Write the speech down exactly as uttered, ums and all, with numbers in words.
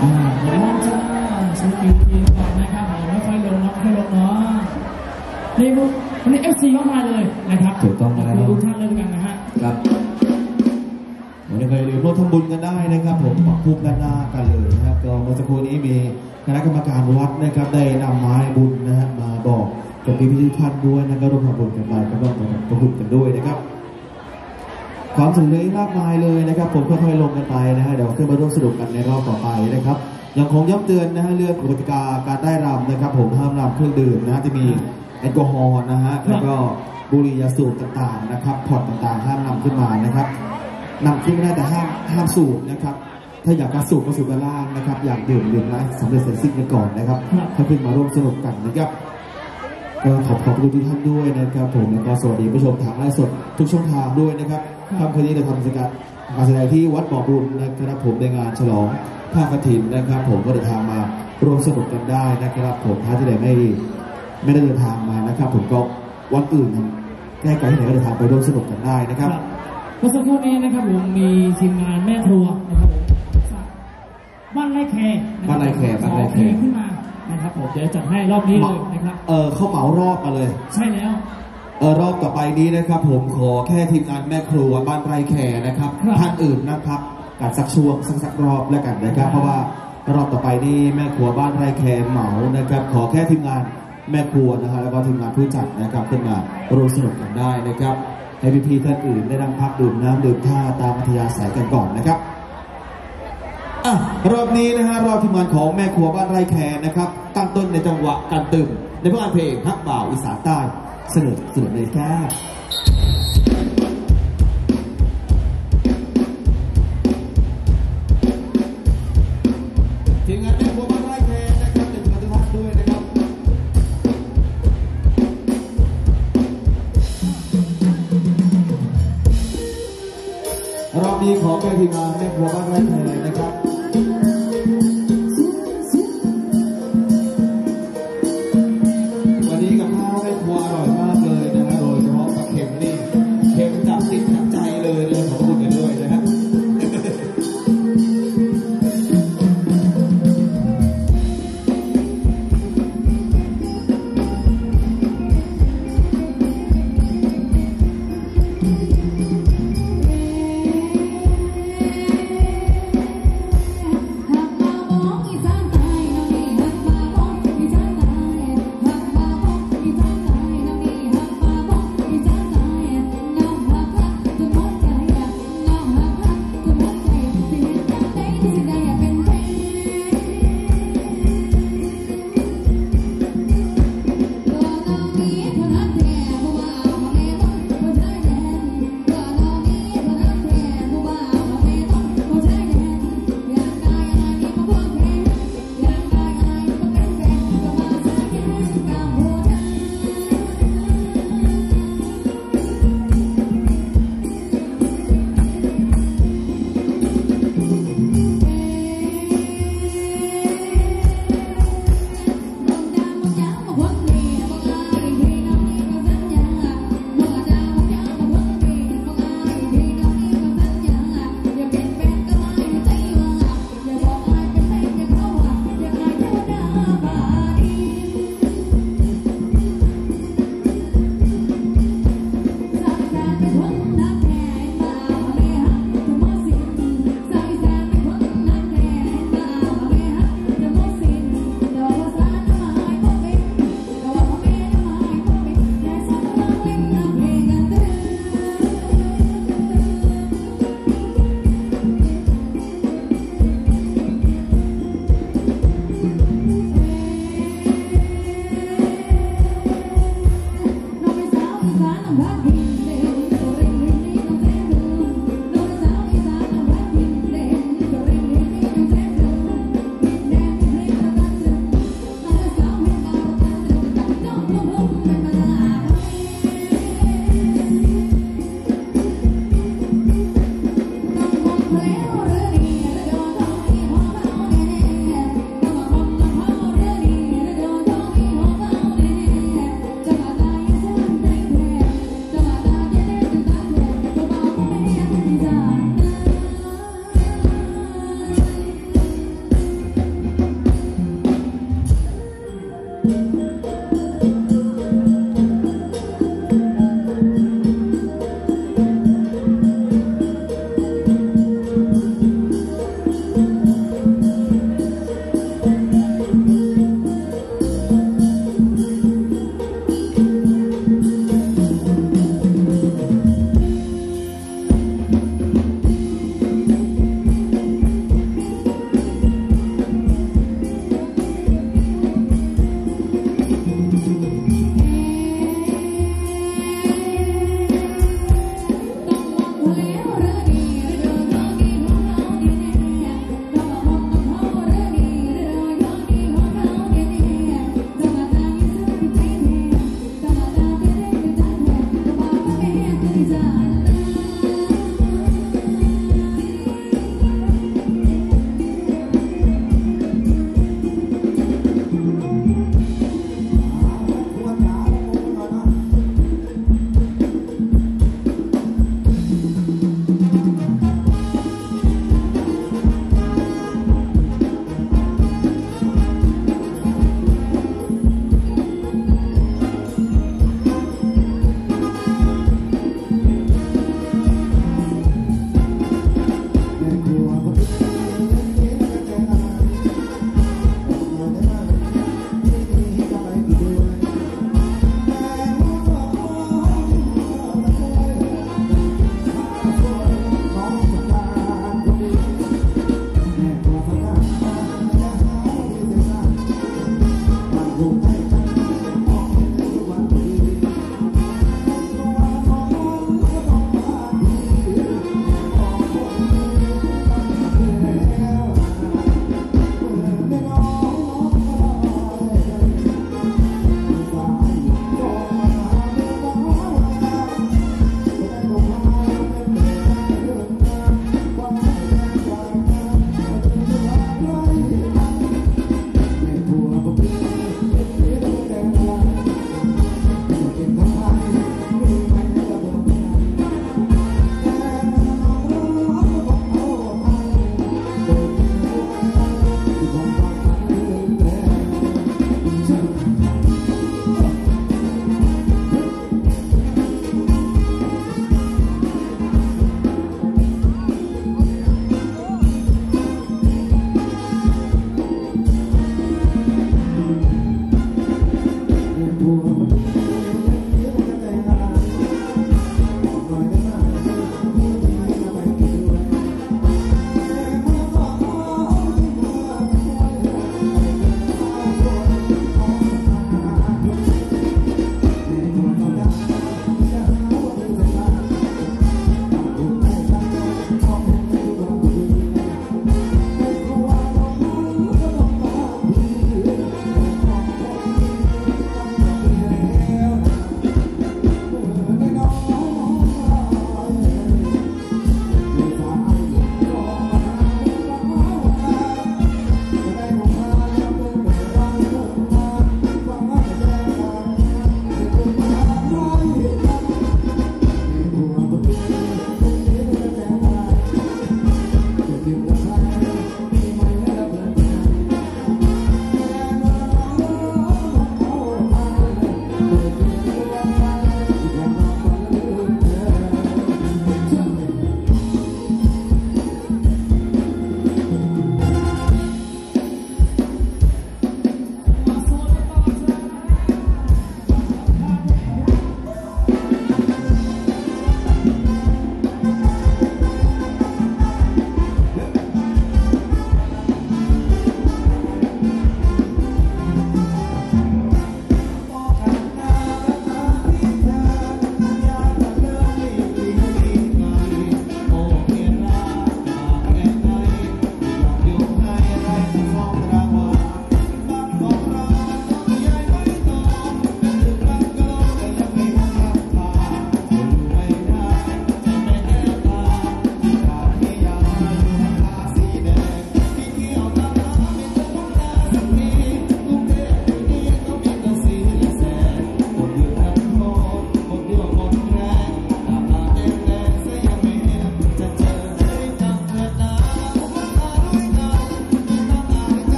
อ่าเดี๋ยวมองจ้าสกิลทีก่อนนะครับผมไม่ค่อยลงนะไม่ค่อยลงเนาะนี่พวกวันนี้เอฟซีเข้ามาเลยนะครับถูกต้องแล้วทุกท่านเลยกันนะฮะครับวันนี้ก็อย่าลืมร่วมทำบุญกันได้นะครับผมปักภูมิด้านหน้ากันเลยนะครับก็เมื่อสักครู่นี้มีคณะกรรมการวัดนะครับได้นำไม้บุญนะฮะมาบอกกับพี่พี่ท่านด้วยนะครับร่วมทำบุญกันไปก็ต้องประพฤติกันด้วยนะครับความสนุกเลยมากมายเลยนะครับผมค่อยๆลงกันไปนะฮะเดี๋ยวขึ้นมาร่วมสนุกกันในรอบต่อไปนะครับยังคงย้ำเตือนนะฮะเรื่องกติกาการได้รำนะครับผมห้ามรำเครื่องดื่มนะจะมีแอลกอฮอล์นะฮะแล้วก็บุหรี่ยาสูบต่างๆนะครับพอร์ตต่างๆห้ามนำขึ้นมานะครับนำขึ้นไม่ได้แต่ห้ามห้ามสูบนะครับถ้าอยากการสูบก็สูบด้านล่างนะครับอยากดื่มดื่มนะสำเร็จเสร็จสิ้นกันก่อนนะครับถ้าขึ้นมาร่วมสนุกกันนะครับก็ขอบขอบคุณทุกท่านด้วยนะครับผมแล้วก็สวัสดีผู้ชมทางไลฟ์สดทุกช่องทางด้วยนะครับค่ำคืนนี้เราทำกิจกรรมการแสดงที่วัดบ่อบุญนะครับผมในงานฉลองผ้ากฐินนะครับผมก็เดินทางมาร่วมสนุกกันได้นะครับผมถ้าที่ใดไม่ไม่ได้เดินทางมานะครับผมก็วันอื่นใกล้ๆที่ไหนก็เดินทางไปร่วมสนุกกันได้นะครับเมื่อสักครู่นี้นะครับผมมีทีมงานแม่ครัวนะครับผมบ้านไร่แคร์บ้านไร่แคร์บ้านไร่แคร์ขึ้นมานะครับผมเดี๋ยวจัดให้รอบนี้เลยนะครับเออเขาเหมารอบมาเลยใช่แล้วเออรอบต่อไปนี้นะครับผมขอแค่ทีมงานแม่ครัวบ้านไร่แคร์นะครับท่านอื่นนะครับการสักช่วงสักสักรอบแล้วกันนะครับเพราะว่ารอบต่อไปนี้แม่ครัวบ้านไร่แคร์เหมานะครับขอแค่ทีมงานแม่ครัวนะครับแล้วก็ทีมงานผู้จัดนะครับขึ้นมาร่วมสนุกกันได้นะครับให้พี่ๆท่านอื่นได้นั่งพักดื่มน้ำดื่มท่าตามอัธยาศัยกันก่อนนะครับอ่ะรอบนี้นะฮะรอบทีมงานของแม่ครัวบ้านไร่แคร์นะครับตั้งต้นในจังหวะการตื่นในผลงานเพลงฮักบ่าวอีสานใต้เสนอเสนอเลยแค่ทีมงานแม่ครัวบ้านไร่แคร์นะครับเดี๋ยวมาทุกท่านด้วยนะครับรอบนี้ขอแค่ทีมงานแม่ครัวบ้านไร่แคร์